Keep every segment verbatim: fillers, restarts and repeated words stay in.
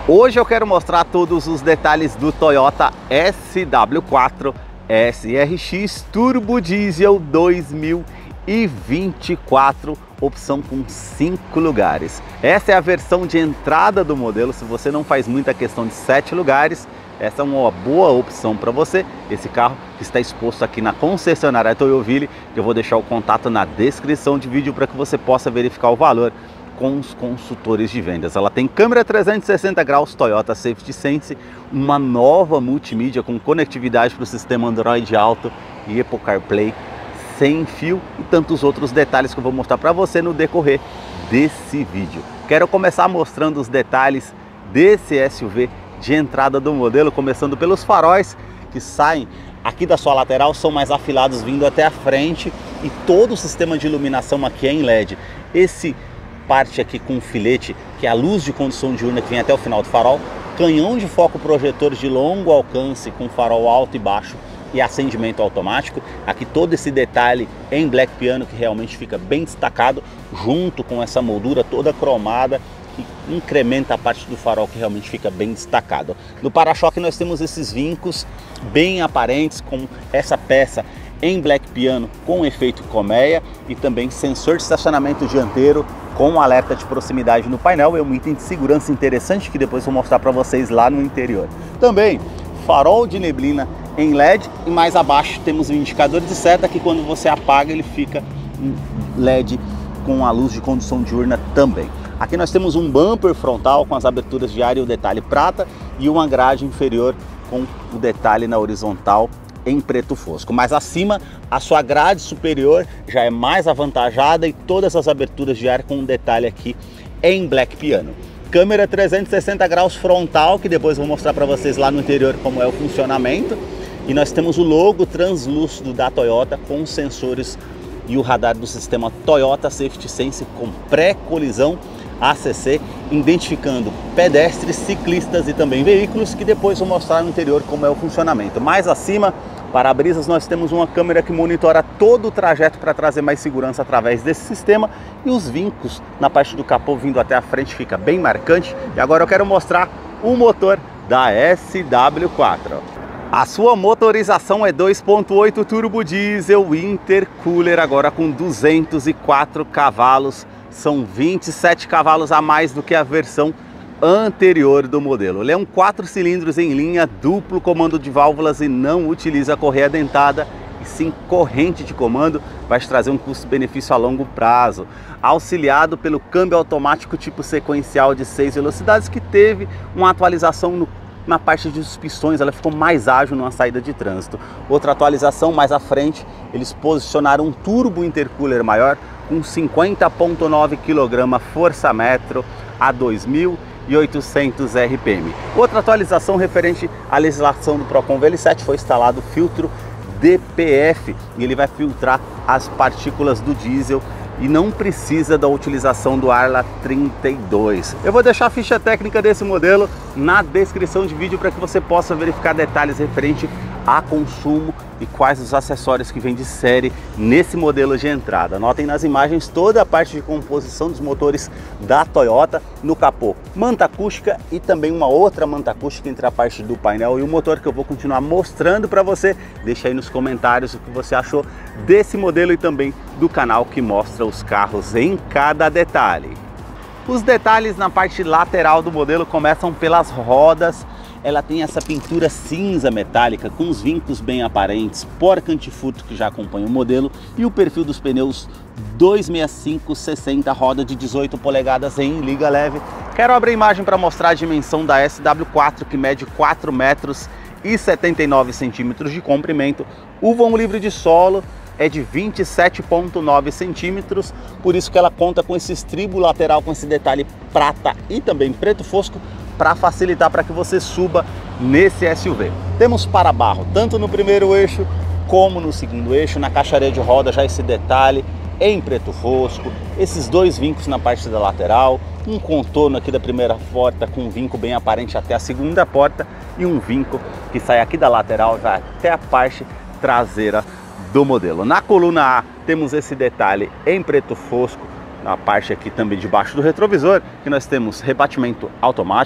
Hoje eu quero mostrar todos os detalhes do Toyota S W quatro S R X Turbo Diesel dois mil e vinte e quatro, opção com cinco lugares. Essa é a versão de entrada do modelo. Se você não faz muita questão de sete lugares, essa é uma boa opção para você. Esse carro está exposto aqui na concessionária Toyoville, que eu vou deixar o contato na descrição de vídeo para que você possa verificar o valor com os consultores de vendas. Ela tem câmera trezentos e sessenta graus, Toyota Safety Sense, uma nova multimídia com conectividade para o sistema Android Auto e Apple CarPlay sem fio e tantos outros detalhes que eu vou mostrar para você no decorrer desse vídeo. Quero começar mostrando os detalhes desse S U V de entrada do modelo, começando pelos faróis que saem aqui da sua lateral, são mais afilados vindo até a frente, e todo o sistema de iluminação aqui é em L E D. Esse parte aqui com filete, que é a luz de condução diurna que vem até o final do farol, canhão de foco projetor de longo alcance com farol alto e baixo e acendimento automático. Aqui todo esse detalhe em black piano que realmente fica bem destacado, junto com essa moldura toda cromada que incrementa a parte do farol que realmente fica bem destacado. No para-choque nós temos esses vincos bem aparentes com essa peça em black piano com efeito colmeia e também sensor de estacionamento dianteiro com alerta de proximidade no painel. É um item de segurança interessante que depois vou mostrar para vocês lá no interior. Também farol de neblina em L E D, e mais abaixo temos o indicador de seta que quando você apaga ele fica em L E D com a luz de condução diurna também. Aqui nós temos um bumper frontal com as aberturas de ar e o detalhe prata, e uma grade inferior com o detalhe na horizontal em preto fosco. Mais acima, a sua grade superior já é mais avantajada e todas as aberturas de ar com um detalhe aqui em black piano. Câmera trezentos e sessenta graus frontal, que depois vou mostrar para vocês lá no interior como é o funcionamento. E nós temos o logo translúcido da Toyota com os sensores e o radar do sistema Toyota Safety Sense com pré-colisão A C C, identificando pedestres, ciclistas e também veículos, que depois vou mostrar no interior como é o funcionamento. Mais acima, para-brisas, nós temos uma câmera que monitora todo o trajeto para trazer mais segurança através desse sistema, e os vincos na parte do capô vindo até a frente fica bem marcante. E agora eu quero mostrar o motor da S W quatro. A sua motorização é dois ponto oito turbo diesel intercooler, agora com duzentos e quatro cavalos. São vinte e sete cavalos a mais do que a versão anterior do modelo. Ele é um quatro cilindros em linha, duplo comando de válvulas e não utiliza correia dentada, e sim corrente de comando. Vai te trazer um custo-benefício a longo prazo. Auxiliado pelo câmbio automático tipo sequencial de seis velocidades, que teve uma atualização no na parte dos pistões, ela ficou mais ágil numa saída de trânsito. Outra atualização mais à frente, eles posicionaram um turbo intercooler maior com cinquenta vírgula nove quilogramas força-metro a dois mil e oitocentos R P M. Outra atualização referente à legislação do Procon V L sete, foi instalado o filtro D P F, e ele vai filtrar as partículas do diesel e não precisa da utilização do Arla trinta e dois. Eu vou deixar a ficha técnica desse modelo na descrição de vídeo para que você possa verificar detalhes referente a consumo e quais os acessórios que vem de série nesse modelo de entrada. Notem nas imagens toda a parte de composição dos motores da Toyota no capô, manta acústica e também uma outra manta acústica entre a parte do painel e o motor, que eu vou continuar mostrando para você. Deixa aí nos comentários o que você achou desse modelo e também do canal que mostra os carros em cada detalhe. Os detalhes na parte lateral do modelo começam pelas rodas. Ela tem essa pintura cinza metálica com os vincos bem aparentes, porca antifurto que já acompanha o modelo, e o perfil dos pneus dois sessenta e cinco sessenta, roda de dezoito polegadas em liga leve. Quero abrir a imagem para mostrar a dimensão da S W quatro, que mede quatro metros e setenta e nove centímetros de comprimento. O vão livre de solo é de vinte e sete vírgula nove centímetros, por isso que ela conta com esse estribo lateral com esse detalhe prata e também preto fosco, para facilitar para que você suba nesse S U V. Temos para-barro tanto no primeiro eixo como no segundo eixo. Na caixaria de roda já esse detalhe em preto fosco, esses dois vincos na parte da lateral, um contorno aqui da primeira porta com um vinco bem aparente até a segunda porta, e um vinco que sai aqui da lateral já até a parte traseira do modelo. Na coluna A temos esse detalhe em preto fosco, na parte aqui também debaixo do retrovisor, que nós temos rebatimento automático,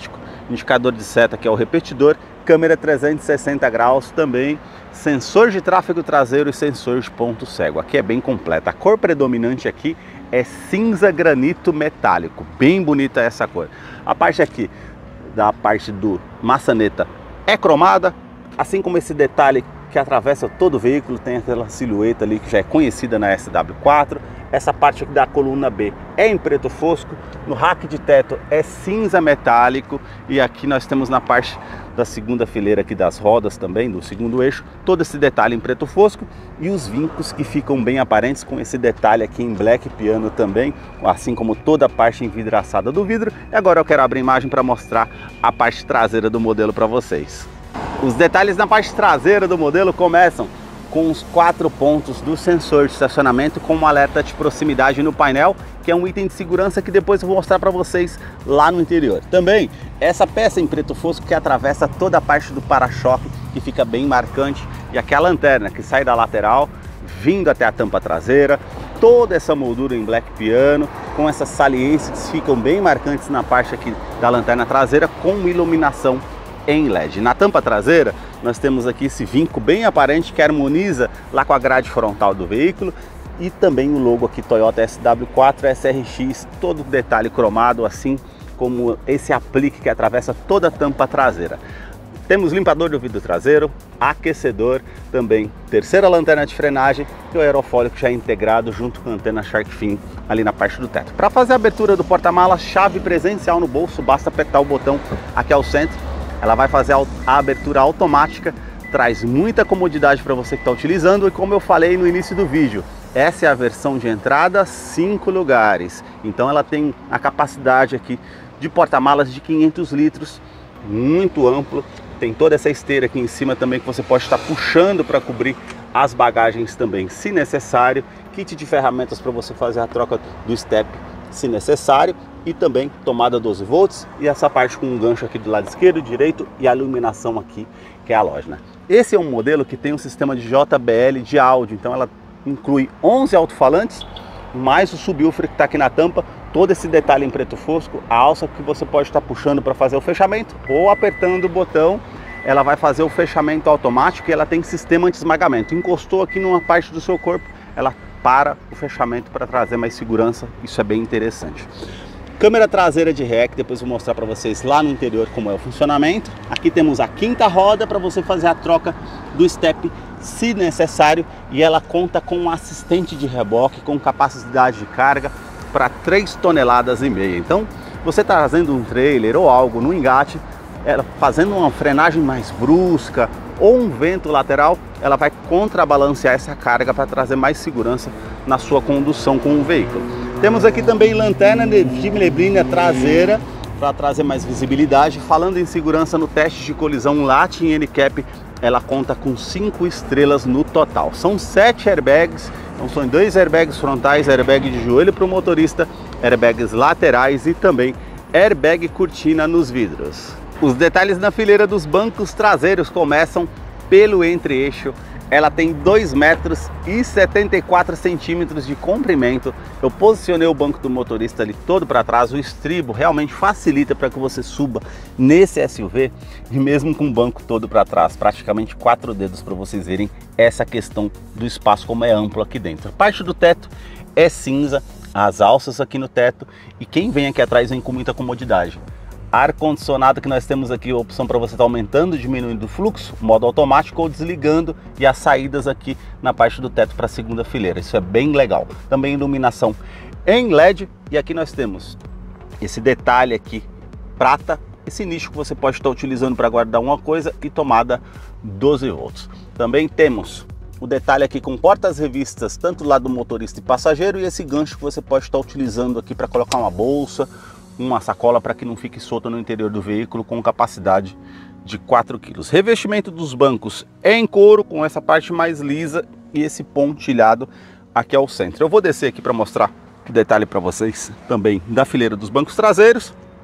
indicador de seta que é o repetidor, câmera trezentos e sessenta graus também, sensor de tráfego traseiro e sensor de ponto cego. Aqui é bem completa. A cor predominante aqui é cinza granito metálico, bem bonita essa cor. A parte aqui da parte do maçaneta é cromada, assim como esse detalhe que atravessa todo o veículo, tem aquela silhueta ali que já é conhecida na S W quatro. Essa parte aqui da coluna B é em preto fosco, no rack de teto é cinza metálico, e aqui nós temos na parte da segunda fileira aqui das rodas também, do segundo eixo, todo esse detalhe em preto fosco, e os vincos que ficam bem aparentes com esse detalhe aqui em black piano também, assim como toda a parte envidraçada do vidro. E agora eu quero abrir a imagem para mostrar a parte traseira do modelo para vocês. Os detalhes na parte traseira do modelo começam com os quatro pontos do sensor de estacionamento com um alerta de proximidade no painel, que é um item de segurança que depois eu vou mostrar para vocês lá no interior. Também essa peça em preto fosco que atravessa toda a parte do para-choque, que fica bem marcante, e aqui a lanterna que sai da lateral, vindo até a tampa traseira, toda essa moldura em black piano, com essas saliências que ficam bem marcantes na parte aqui da lanterna traseira, com iluminação em L E D. Na tampa traseira nós temos aqui esse vinco bem aparente que harmoniza lá com a grade frontal do veículo, e também o logo aqui Toyota S W quatro S R X, todo detalhe cromado, assim como esse aplique que atravessa toda a tampa traseira. Temos limpador do vidro traseiro, aquecedor, também terceira lanterna de frenagem e o aerofólio que já é integrado junto com a antena Shark Fin ali na parte do teto. Para fazer a abertura do porta-malas, chave presencial no bolso, basta apertar o botão aqui ao centro. Ela vai fazer a abertura automática, traz muita comodidade para você que está utilizando, e como eu falei no início do vídeo, essa é a versão de entrada, cinco lugares. Então ela tem a capacidade aqui de porta-malas de quinhentos litros, muito amplo. Tem toda essa esteira aqui em cima também que você pode estar puxando para cobrir as bagagens também, se necessário. Kit de ferramentas para você fazer a troca do step, se necessário. E também tomada doze volts, e essa parte com um gancho aqui do lado esquerdo, direito, e a iluminação aqui, que é a halógena. Esse é um modelo que tem um sistema de J B L de áudio, então ela inclui onze alto-falantes, mais o subwoofer que está aqui na tampa, todo esse detalhe em preto fosco, a alça que você pode estar puxando para fazer o fechamento, ou apertando o botão, ela vai fazer o fechamento automático, e ela tem sistema anti-esmagamento. Encostou aqui numa parte do seu corpo, ela para o fechamento para trazer mais segurança, isso é bem interessante. Câmera traseira de ré, que depois eu vou mostrar para vocês lá no interior como é o funcionamento. Aqui temos a quinta roda para você fazer a troca do step se necessário, e ela conta com um assistente de reboque com capacidade de carga para três toneladas e meia. Então, você está trazendo um trailer ou algo no engate, ela fazendo uma frenagem mais brusca ou um vento lateral, ela vai contrabalancear essa carga para trazer mais segurança na sua condução com o veículo. Temos aqui também lanterna de neblina traseira para trazer mais visibilidade. Falando em segurança, no teste de colisão Latin N CAP, ela conta com cinco estrelas no total. São sete airbags, então são dois airbags frontais, airbag de joelho para o motorista, airbags laterais e também airbag cortina nos vidros. Os detalhes na fileira dos bancos traseiros começam pelo entre-eixo. Ela tem dois metros e setenta e quatro centímetros de comprimento. Eu posicionei o banco do motorista ali todo para trás. O estribo realmente facilita para que você suba nesse S U V, e mesmo com o banco todo para trás, praticamente quatro dedos, para vocês verem essa questão do espaço como é amplo aqui dentro. A parte do teto é cinza, as alças aqui no teto, e quem vem aqui atrás vem com muita comodidade. Ar-condicionado que nós temos aqui, a opção para você estar aumentando e diminuindo o fluxo, modo automático ou desligando, e as saídas aqui na parte do teto para a segunda fileira, isso é bem legal. Também iluminação em L E D, e aqui nós temos esse detalhe aqui prata, esse nicho que você pode estar utilizando para guardar uma coisa, e tomada doze volts. Também temos o detalhe aqui com portas revistas, tanto lá do motorista e passageiro, e esse gancho que você pode estar utilizando aqui para colocar uma bolsa, uma sacola, para que não fique solta no interior do veículo, com capacidade de quatro quilos. Revestimento dos bancos é em couro, com essa parte mais lisa e esse pontilhado aqui ao centro. Eu vou descer aqui para mostrar o detalhe para vocês também da fileira dos bancos traseiros.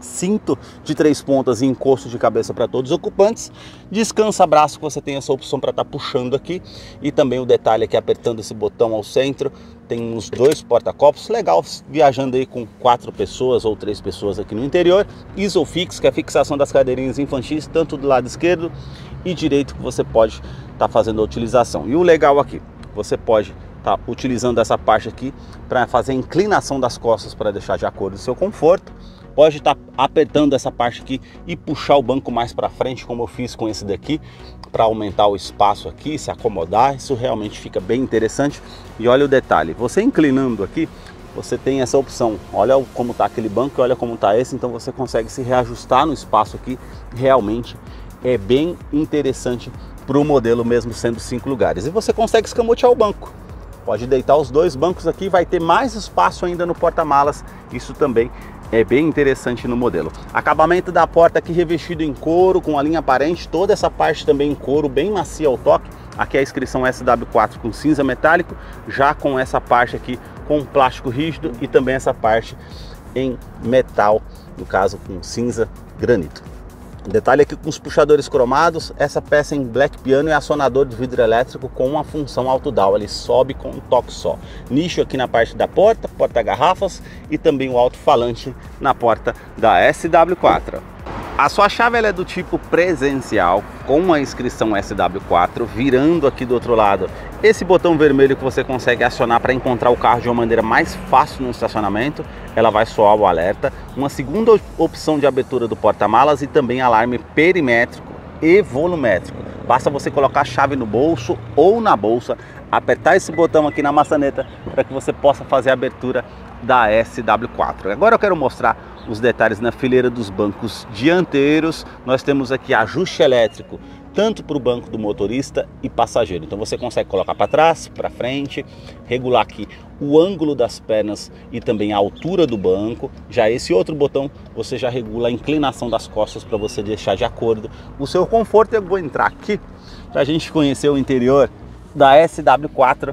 cinto de três pontas e encosto de cabeça para todos os ocupantes, descansa-braço que você tem essa opção para estar tá puxando aqui, e também o detalhe aqui apertando esse botão ao centro, tem uns dois porta-copos, legal viajando aí com quatro pessoas ou três pessoas aqui no interior. Isofix, que é a fixação das cadeirinhas infantis, tanto do lado esquerdo e direito, que você pode estar tá fazendo a utilização. E o legal aqui, você pode estar tá utilizando essa parte aqui para fazer a inclinação das costas para deixar de acordo com o seu conforto. Pode estar tá apertando essa parte aqui e puxar o banco mais para frente, como eu fiz com esse daqui, para aumentar o espaço aqui, se acomodar. Isso realmente fica bem interessante. E olha o detalhe, você inclinando aqui, você tem essa opção. Olha como está aquele banco e olha como está esse, então você consegue se reajustar no espaço aqui. Realmente é bem interessante para o modelo, mesmo sendo cinco lugares. E você consegue escamotear o banco. Pode deitar os dois bancos aqui, vai ter mais espaço ainda no porta-malas. Isso também é bem interessante no modelo. Acabamento da porta aqui revestido em couro, com a linha aparente, toda essa parte também em couro, bem macia ao toque. Aqui a inscrição S W quatro com cinza metálico, já com essa parte aqui com plástico rígido e também essa parte em metal, no caso com cinza granito. Detalhe aqui com os puxadores cromados, essa peça em black piano e acionador de vidro elétrico com uma função auto-down, ele sobe com um toque só. Nicho aqui na parte da porta, porta-garrafas e também o alto-falante na porta da S W quatro. A sua chave ela é do tipo presencial, com a inscrição S W quatro, virando aqui do outro lado esse botão vermelho que você consegue acionar para encontrar o carro de uma maneira mais fácil no estacionamento. Ela vai soar o alerta, uma segunda opção de abertura do porta-malas e também alarme perimétrico e volumétrico. Basta você colocar a chave no bolso ou na bolsa, apertar esse botão aqui na maçaneta para que você possa fazer a abertura da S W quatro. Agora eu quero mostrar os detalhes na fileira dos bancos dianteiros. Nós temos aqui ajuste elétrico, tanto para o banco do motorista e passageiro. Então você consegue colocar para trás, para frente, regular aqui o ângulo das pernas e também a altura do banco. Já esse outro botão, você já regula a inclinação das costas para você deixar de acordo o seu conforto. Eu vou entrar aqui para a gente conhecer o interior da S W quatro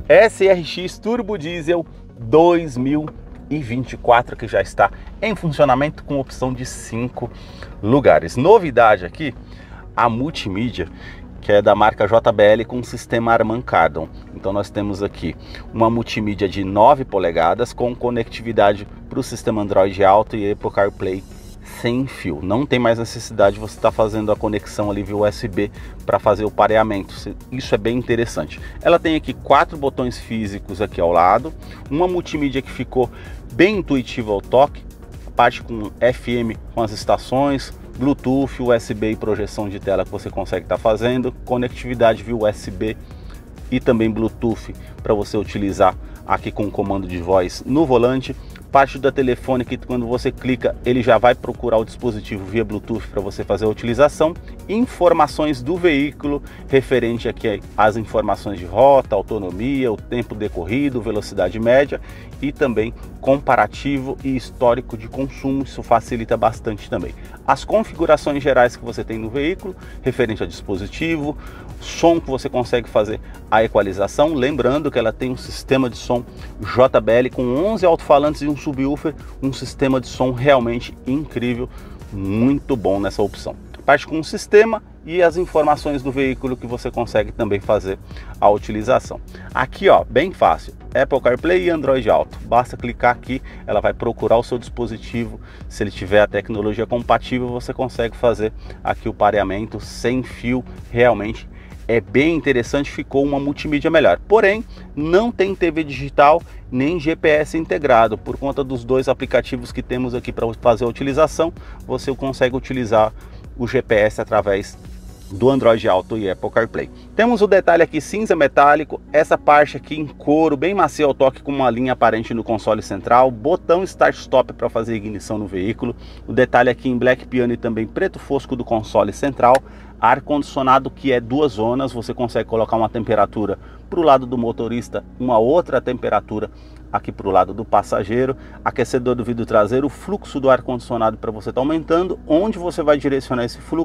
S R X Turbo Diesel dois mil e vinte e quatro, que já está em funcionamento com opção de cinco lugares. Novidade aqui, a multimídia, que é da marca J B L com sistema Harman Kardon. Então nós temos aqui uma multimídia de nove polegadas com conectividade para o sistema Android Auto e Apple CarPlay sem fio. Não tem mais necessidade de você estar fazendo a conexão ali via U S B para fazer o pareamento. Isso é bem interessante. Ela tem aqui quatro botões físicos aqui ao lado, uma multimídia que ficou bem intuitiva ao toque, a parte com F M com as estações, Bluetooth, U S B e projeção de tela que você consegue estar fazendo, conectividade via U S B e também Bluetooth para você utilizar aqui com o comando de voz no volante. Parte da telefone que quando você clica ele já vai procurar o dispositivo via Bluetooth para você fazer a utilização. Informações do veículo referente aqui às informações de rota, autonomia, o tempo decorrido, velocidade média e também comparativo e histórico de consumo. Isso facilita bastante também. As configurações gerais que você tem no veículo referente ao dispositivo, som que você consegue fazer a equalização, lembrando que ela tem um sistema de som J B L com onze alto-falantes e um subwoofer, um sistema de som realmente incrível, muito bom nessa opção. Parte com o sistema e as informações do veículo que você consegue também fazer a utilização. Aqui ó, bem fácil, Apple CarPlay e Android Auto. Basta clicar aqui, ela vai procurar o seu dispositivo. Se ele tiver a tecnologia compatível, você consegue fazer aqui o pareamento sem fio. Realmente é bem interessante, ficou uma multimídia melhor. Porém, não tem T V digital nem G P S integrado. Por conta dos dois aplicativos que temos aqui para fazer a utilização, você consegue utilizar o G P S através do Android Auto e Apple CarPlay. Temos o detalhe aqui cinza metálico, essa parte aqui em couro, bem macio ao toque, com uma linha aparente no console central, botão Start Stop para fazer ignição no veículo, o detalhe aqui em black piano e também preto fosco do console central, ar-condicionado que é duas zonas, você consegue colocar uma temperatura para o lado do motorista, uma outra temperatura aqui para o lado do passageiro, aquecedor do vidro traseiro, o fluxo do ar-condicionado para você estar aumentando, onde você vai direcionar esse fluxo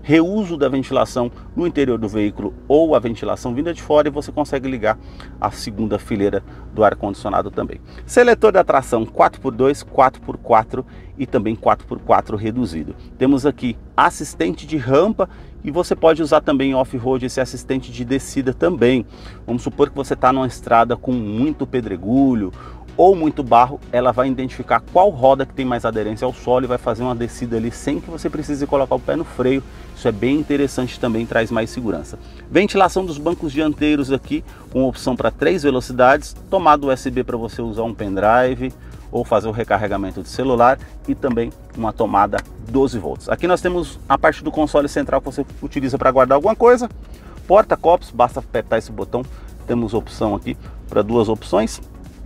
reuso da ventilação no interior do veículo ou a ventilação vinda de fora, e você consegue ligar a segunda fileira do ar-condicionado também. Seletor da tração quatro por dois, quatro por quatro e também quatro por quatro reduzido. Temos aqui assistente de rampa e você pode usar também off-road esse assistente de descida também. Vamos supor que você está numa estrada com muito pedregulho ou muito barro, ela vai identificar qual roda que tem mais aderência ao solo e vai fazer uma descida ali sem que você precise colocar o pé no freio. Isso é bem interessante, também traz mais segurança. Ventilação dos bancos dianteiros aqui, com opção para três velocidades, tomada U S B para você usar um pendrive ou fazer o recarregamento de celular, e também uma tomada doze volts. Aqui nós temos a parte do console central que você utiliza para guardar alguma coisa. Porta-copos, basta apertar esse botão, temos opção aqui para duas opções.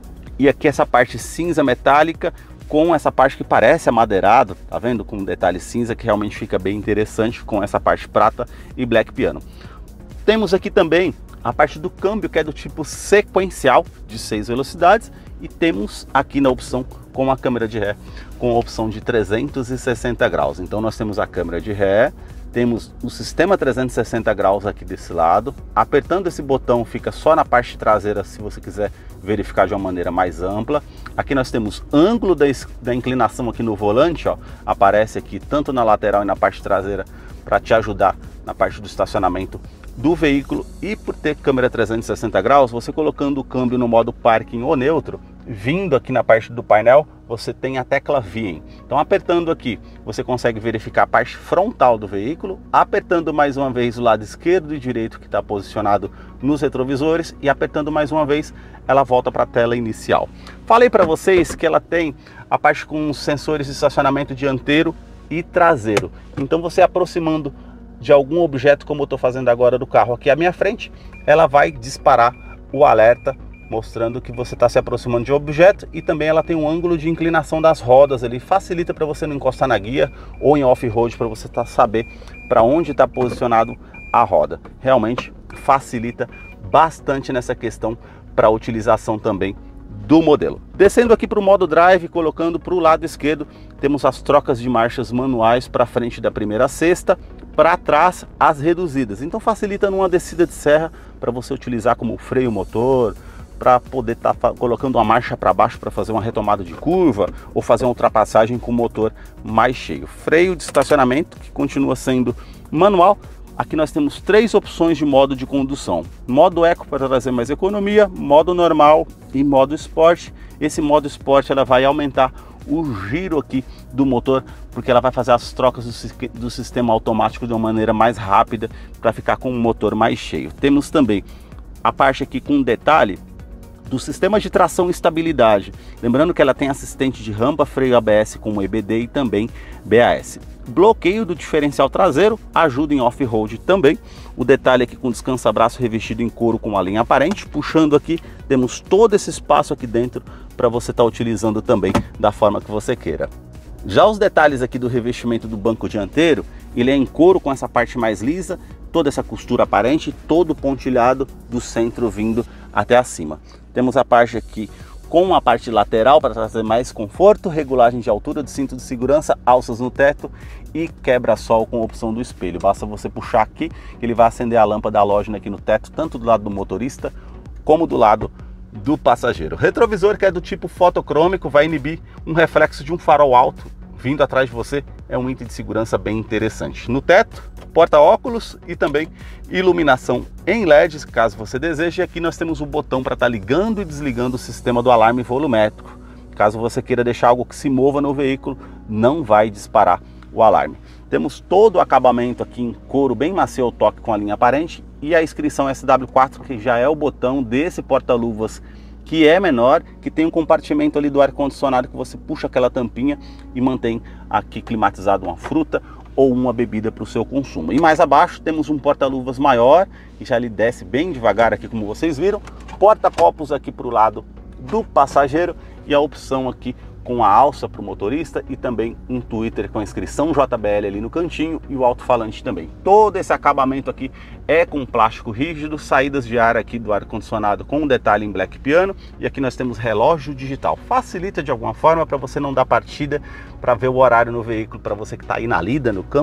E aqui essa parte cinza metálica com essa parte que parece amadeirado, tá vendo? Com um detalhe cinza que realmente fica bem interessante, com essa parte prata e black piano. Temos aqui também a parte do câmbio, que é do tipo sequencial de seis velocidades, e temos aqui na opção com a câmera de ré com a opção de trezentos e sessenta graus. Então nós temos a câmera de ré, temos o sistema trezentos e sessenta graus aqui desse lado. Apertando esse botão fica só na parte traseira, se você quiser verificar de uma maneira mais ampla. Aqui nós temos ângulo da, da inclinação aqui no volante, ó, aparece aqui tanto na lateral e na parte traseira para te ajudar na parte do estacionamento do veículo. E por ter câmera trezentos e sessenta graus, você colocando o câmbio no modo parking ou neutro, vindo aqui na parte do painel, você tem a tecla V I M. Então apertando aqui, você consegue verificar a parte frontal do veículo, apertando mais uma vez o lado esquerdo e direito que está posicionado nos retrovisores, e apertando mais uma vez, ela volta para a tela inicial. Falei para vocês que ela tem a parte com sensores de estacionamento dianteiro e traseiro. Então você aproximando de algum objeto, como eu estou fazendo agora do carro aqui à minha frente, ela vai disparar o alerta mostrando que você está se aproximando de um objeto, e também ela tem um ângulo de inclinação das rodas ali, facilita para você não encostar na guia ou em off-road, para você tá, saber para onde está posicionado a roda. Realmente facilita bastante nessa questão para a utilização também do modelo. Descendo aqui para o modo drive, colocando para o lado esquerdo, temos as trocas de marchas manuais para frente da primeira a sexta, para trás as reduzidas. Então facilita numa descida de serra para você utilizar como freio motor, para poder estar tá colocando uma marcha para baixo para fazer uma retomada de curva ou fazer uma ultrapassagem com o motor mais cheio. Freio de estacionamento, que continua sendo manual. Aqui nós temos três opções de modo de condução: modo eco para trazer mais economia, modo normal e modo esporte. Esse modo esporte ela vai aumentar o giro aqui do motor, porque ela vai fazer as trocas do, do sistema automático de uma maneira mais rápida, para ficar com o motor mais cheio. Temos também a parte aqui com detalhe do sistema de tração e estabilidade, lembrando que ela tem assistente de rampa, freio A B S com E B D e também B A S. Bloqueio do diferencial traseiro, ajuda em off-road também. O detalhe aqui com descansa-braço revestido em couro com a linha aparente. Puxando aqui, temos todo esse espaço aqui dentro para você estar tá utilizando também da forma que você queira. Já os detalhes aqui do revestimento do banco dianteiro, ele é em couro com essa parte mais lisa, toda essa costura aparente, todo pontilhado do centro vindo até acima. Temos a parte aqui com a parte lateral para trazer mais conforto, regulagem de altura do cinto de segurança, alças no teto e quebra-sol com opção do espelho. Basta você puxar aqui que ele vai acender a lâmpada halógena aqui no teto, tanto do lado do motorista como do lado do passageiro. Retrovisor, que é do tipo fotocrômico, vai inibir um reflexo de um farol alto vindo atrás de você, é um item de segurança bem interessante. No teto, porta-óculos e também iluminação em L E D, caso você deseje. E aqui nós temos o botão para estar ligando e desligando o sistema do alarme volumétrico. Caso você queira deixar algo que se mova no veículo, não vai disparar o alarme. Temos todo o acabamento aqui em couro bem macio ao toque com a linha aparente, e a inscrição S W quatro, que já é o botão desse porta-luvas, que é menor, que tem um compartimento ali do ar-condicionado que você puxa aquela tampinha e mantém aqui climatizado uma fruta ou uma bebida para o seu consumo. E mais abaixo temos um porta-luvas maior, que já lhe desce bem devagar aqui, como vocês viram. Porta-copos aqui para o lado do passageiro, e a opção aqui com a alça para o motorista, e também um Twitter com a inscrição J B L ali no cantinho e o alto-falante também. Todo esse acabamento aqui é com plástico rígido, saídas de ar aqui do ar-condicionado com um detalhe em black piano, e aqui nós temos relógio digital. Facilita de alguma forma para você não dar partida para ver o horário no veículo, para você que está aí na lida, no campo,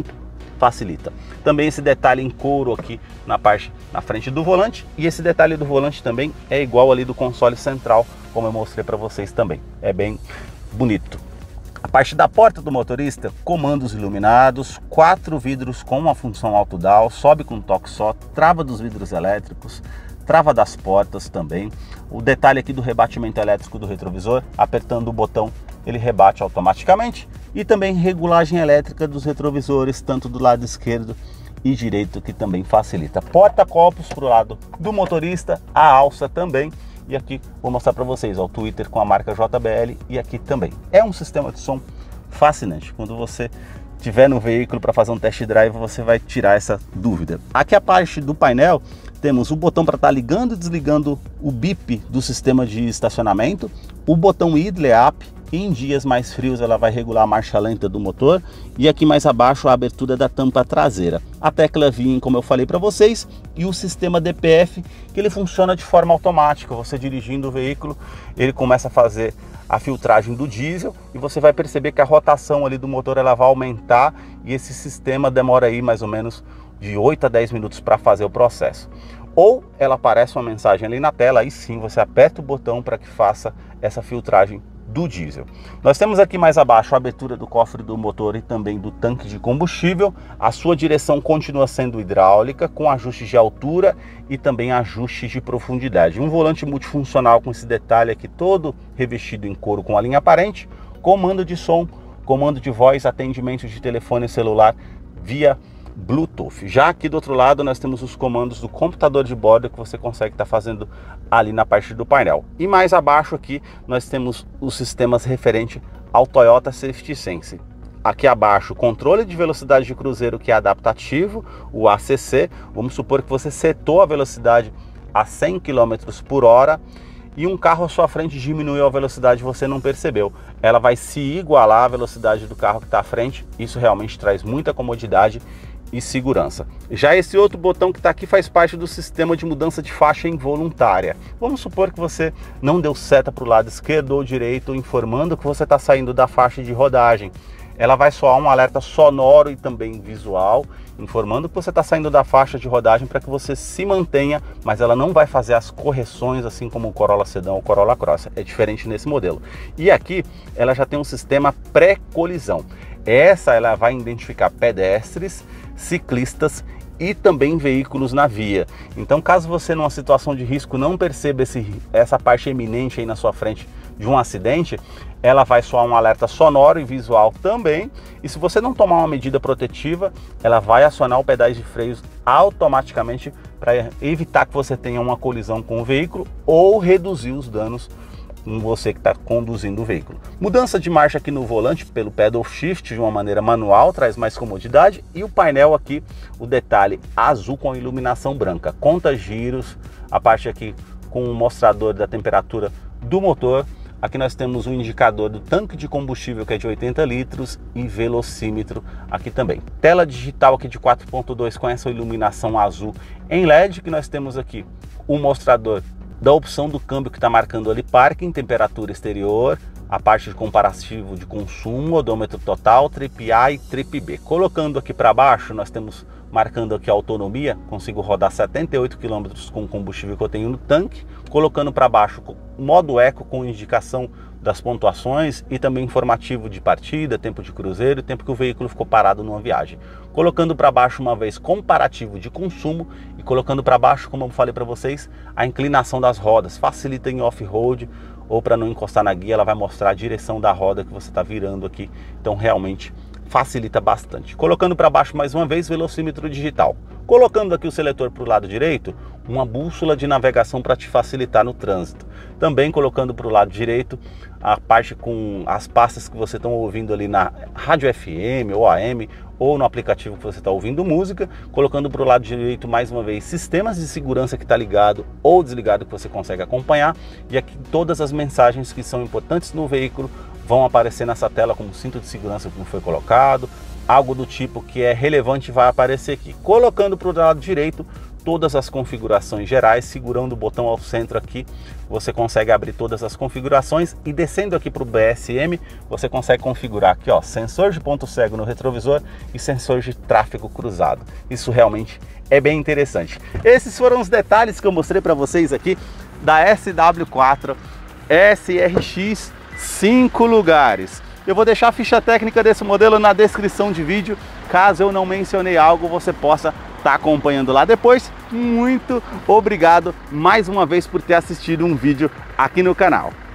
facilita. Também esse detalhe em couro aqui na parte na frente do volante, e esse detalhe do volante também é igual ali do console central, como eu mostrei para vocês também. É bem bonito. A parte da porta do motorista, comandos iluminados, quatro vidros com uma função auto-down, sobe com um toque só, trava dos vidros elétricos, trava das portas também. O detalhe aqui do rebatimento elétrico do retrovisor, apertando o botão ele rebate automaticamente, e também regulagem elétrica dos retrovisores, tanto do lado esquerdo e direito, que também facilita. Porta-copos para o lado do motorista, a alça também. E aqui vou mostrar para vocês, ó, o Twitter com a marca J B L, e aqui também. É um sistema de som fascinante. Quando você tiver no veículo para fazer um test drive, você vai tirar essa dúvida. Aqui a parte do painel, temos o botão para estar tá ligando e desligando o bip do sistema de estacionamento, o botão idle up, e em dias mais frios ela vai regular a marcha lenta do motor, e aqui mais abaixo a abertura da tampa traseira. A tecla V I M, como eu falei para vocês, e o sistema D P F, que ele funciona de forma automática. Você dirigindo o veículo, ele começa a fazer a filtragem do diesel, e você vai perceber que a rotação ali do motor ela vai aumentar, e esse sistema demora aí mais ou menos de oito a dez minutos para fazer o processo. Ou ela aparece uma mensagem ali na tela, aí sim você aperta o botão para que faça essa filtragem do diesel. Nós temos aqui mais abaixo a abertura do cofre do motor e também do tanque de combustível. A sua direção continua sendo hidráulica, com ajustes de altura e também ajustes de profundidade. Um volante multifuncional com esse detalhe aqui todo revestido em couro com a linha aparente, comando de som, comando de voz, atendimento de telefone celular via Bluetooth. Já aqui do outro lado nós temos os comandos do computador de bordo, que você consegue estar fazendo ali na parte do painel. E mais abaixo aqui nós temos os sistemas referente ao Toyota Safety Sense. Aqui abaixo, controle de velocidade de cruzeiro, que é adaptativo, o A C C. Vamos supor que você setou a velocidade a cem quilômetros por hora e um carro à sua frente diminuiu a velocidade e você não percebeu. Ela vai se igualar à velocidade do carro que está à frente. Isso realmente traz muita comodidade e segurança. Já esse outro botão que está aqui faz parte do sistema de mudança de faixa involuntária. Vamos supor que você não deu seta para o lado esquerdo ou direito, informando que você está saindo da faixa de rodagem. Ela vai soar um alerta sonoro e também visual, informando que você está saindo da faixa de rodagem para que você se mantenha, mas ela não vai fazer as correções assim como o Corolla Sedan ou o Corolla Cross. É diferente nesse modelo. E aqui ela já tem um sistema pré-colisão. Essa ela vai identificar pedestres, ciclistas e também veículos na via. Então, caso você numa situação de risco não perceba esse, essa parte eminente aí na sua frente de um acidente, ela vai soar um alerta sonoro e visual também. E se você não tomar uma medida protetiva, ela vai acionar o pedais de freios automaticamente para evitar que você tenha uma colisão com o veículo ou reduzir os danos em você que está conduzindo o veículo. Mudança de marcha aqui no volante pelo pedal shift de uma maneira manual, traz mais comodidade. E o painel aqui, o detalhe azul com iluminação branca, conta giros, a parte aqui com o mostrador da temperatura do motor. Aqui nós temos um indicador do tanque de combustível, que é de oitenta litros, e velocímetro aqui também. Tela digital aqui de quatro ponto dois com essa iluminação azul em L E D, que nós temos aqui o mostrador da opção do câmbio, que está marcando ali parking, temperatura exterior, a parte de comparativo de consumo, odômetro total, trip A e trip B. Colocando aqui para baixo, nós temos marcando aqui a autonomia, consigo rodar setenta e oito quilômetros com o combustível que eu tenho no tanque. Colocando para baixo modo eco com indicação das pontuações e também informativo de partida, tempo de cruzeiro e tempo que o veículo ficou parado numa viagem. Colocando para baixo uma vez comparativo de consumo e colocando para baixo, como eu falei para vocês, a inclinação das rodas. Facilita em off-road ou para não encostar na guia, ela vai mostrar a direção da roda que você está virando aqui. Então realmente facilita bastante. Colocando para baixo mais uma vez, velocímetro digital. Colocando aqui o seletor para o lado direito, uma bússola de navegação para te facilitar no trânsito. Também colocando para o lado direito a parte com as pastas que você está ouvindo ali na rádio F M ou A M ou no aplicativo que você está ouvindo música. Colocando para o lado direito mais uma vez sistemas de segurança que está ligado ou desligado, que você consegue acompanhar. E aqui todas as mensagens que são importantes no veículo vão aparecer nessa tela, como cinto de segurança que não foi colocado, algo do tipo que é relevante vai aparecer aqui. Colocando para o lado direito, todas as configurações gerais. Segurando o botão ao centro aqui, você consegue abrir todas as configurações, e descendo aqui para o B S M, você consegue configurar aqui, ó, sensor de ponto cego no retrovisor e sensor de tráfego cruzado. Isso realmente é bem interessante. Esses foram os detalhes que eu mostrei para vocês aqui da S W quatro S R X cinco lugares. Eu vou deixar a ficha técnica desse modelo na descrição de vídeo. Caso eu não mencionei algo, você possa estar acompanhando lá depois. Muito obrigado mais uma vez por ter assistido um vídeo aqui no canal.